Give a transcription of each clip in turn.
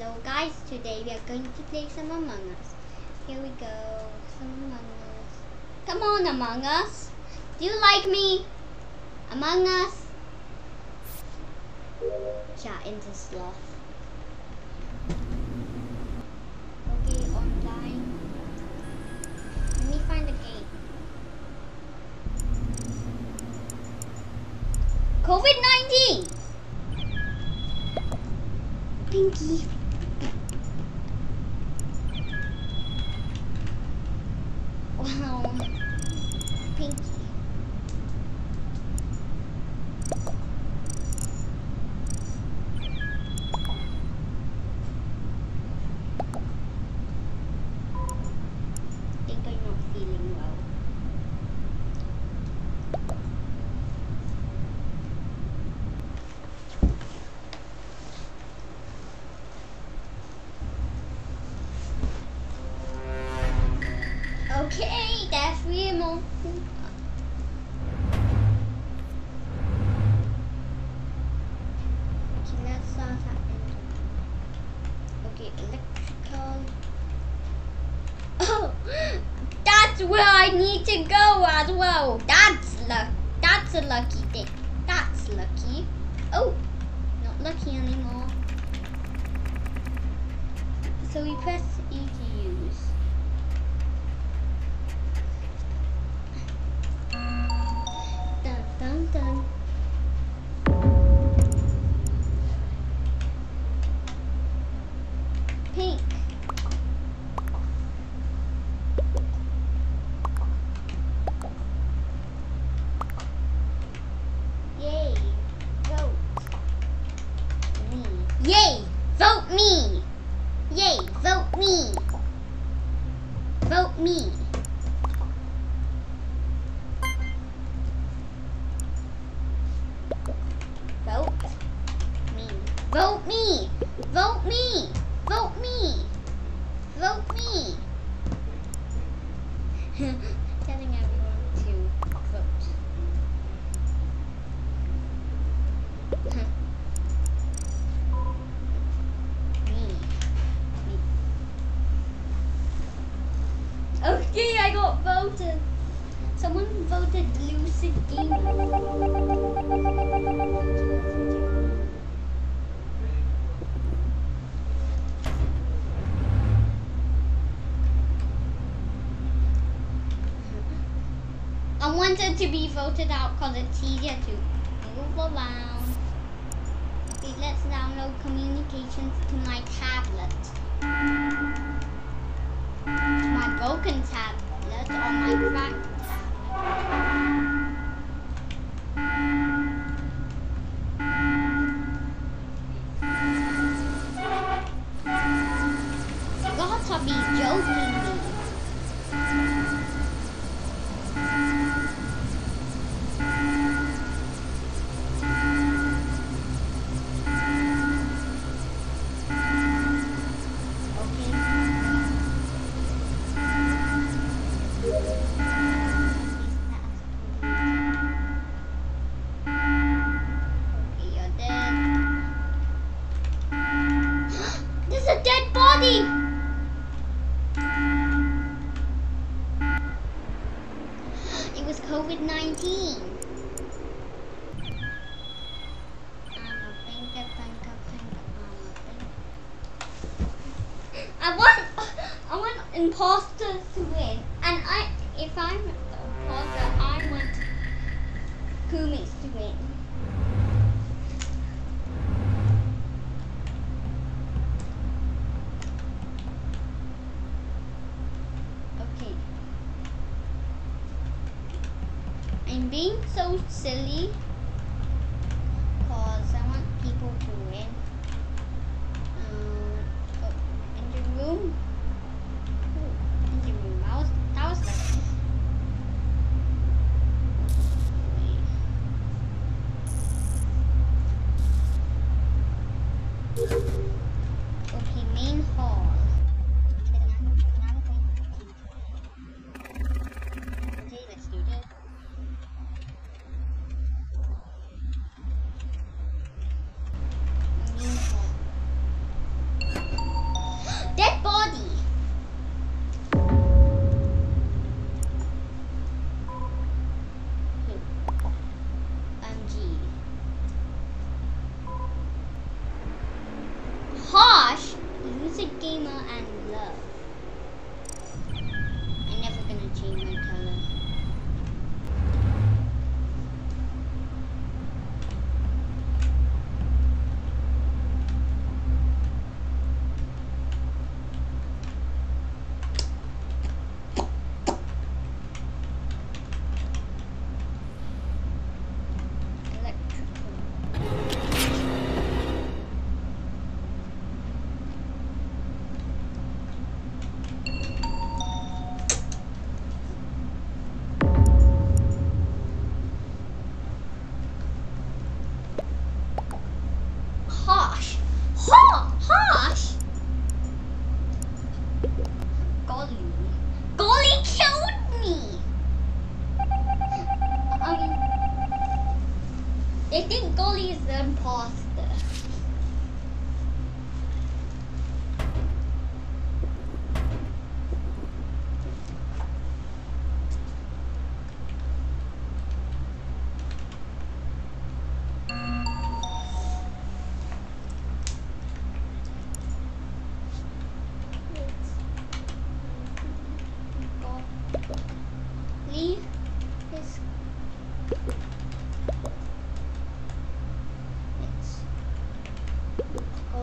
Hello guys, today we are going to play some Among Us. Here we go, some Among Us. Come on Among Us. Do you like me? Among Us? Chat into sloth. Okay, online. Let me find a game. COVID-19! Pinky. Wow. Pinky. I think I'm not feeling well. Okay, that's real. Okay, let's start at end. Okay, electrical. Oh, that's where I need to go as well. That's a lucky thing. That's lucky. Oh, not lucky anymore. So we press E to use. Dun dun dun. Pink. Yay. Vote me. Yay. Vote me. Yay. Vote me. Vote me. Vote me. Vote me. Vote me. Vote me. Vote me. Telling everyone to vote. Me. Okay, I got voted. Someone voted Lucid Gamer. I wanted to be voted out because it's easier to move around. Okay, let's download communications to my tablet. To my broken tablet on my cracked tablet. You gotta be joking me. It was COVID-19. I want imposters to win, and if I'm the imposter, I want Kumis to win. I'm being so silly because I want people to win. In the room. In the room. That was like. Okay, main hall. Okay, let's do this.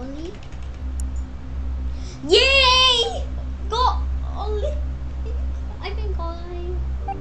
Golly. Yay! Golly. I've been calling.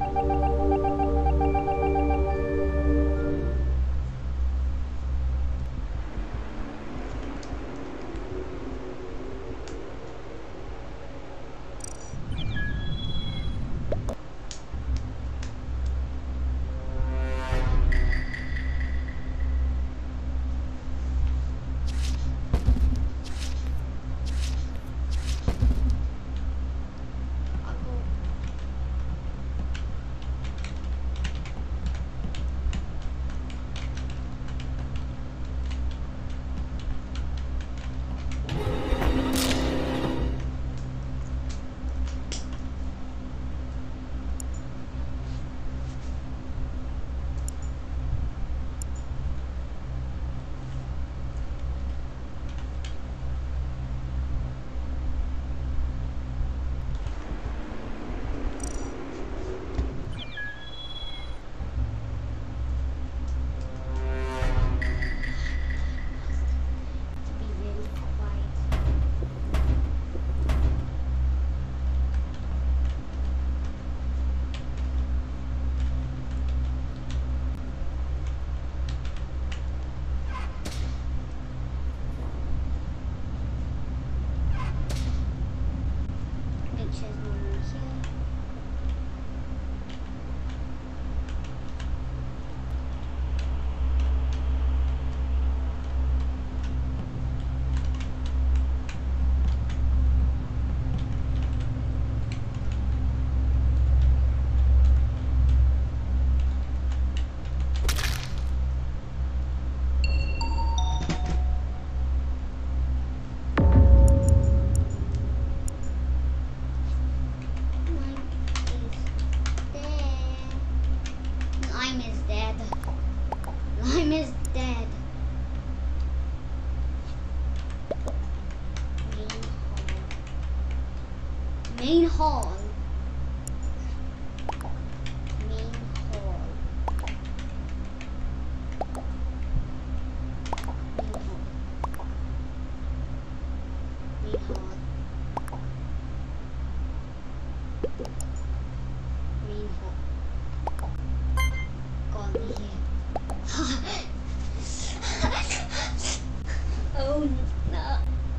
Lime is dead. Main hall. Main hall. Main hall. Main hall. Golly. Oh no.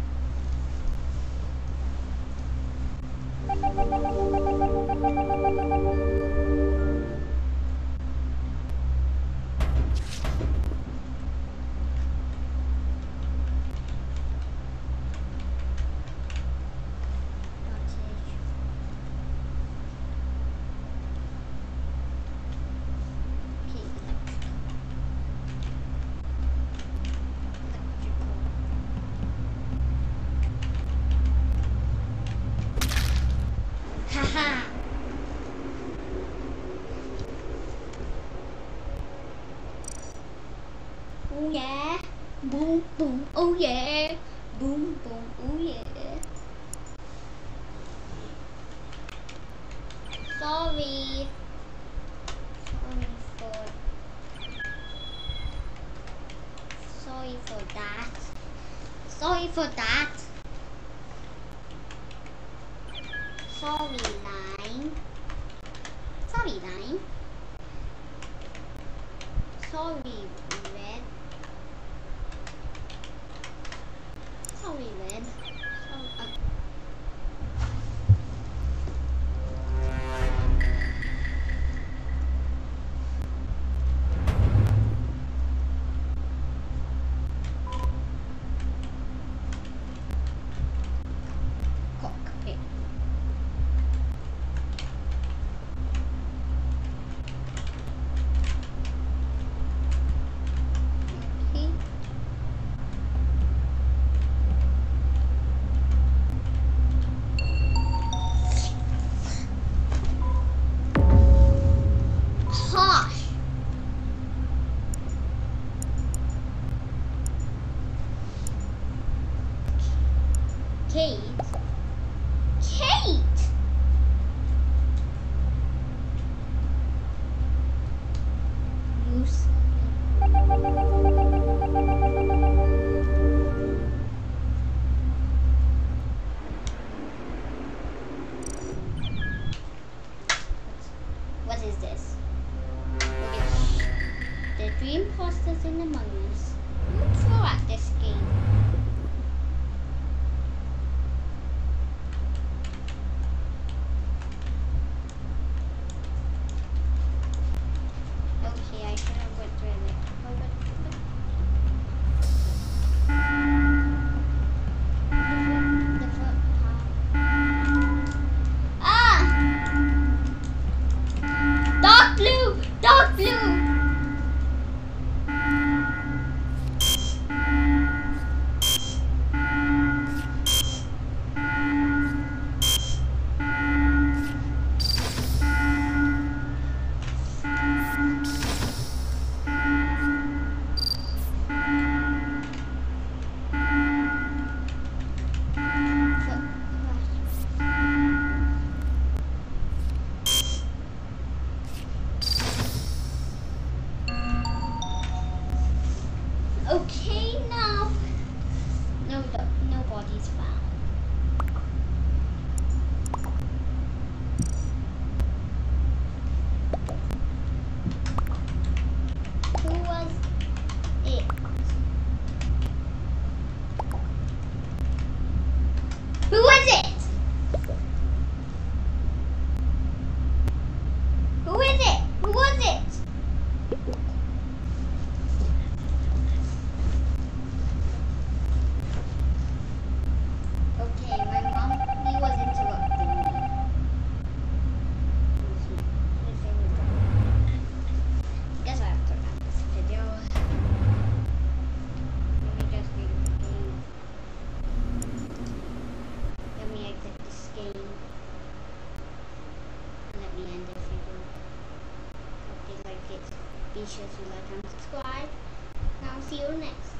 Haha. Oh yeah. Boom boom. Oh yeah. Boom boom. Oh yeah. Sorry. Sorry for that. Sorry for that. Sorry, Line. Sorry, Line. Sorry, Red. Sorry, Red. Sorry, cockpit. Kate? Kate! Lucy. is found. Who was it? Who was it? Who is it? Who was it? Okay, my mommy was interrupting me. I guess I have to end this video. Let me just read the game. Let me exit this game. Let me end this video. Hope you like it. Be sure to like and subscribe. And I'll see you next.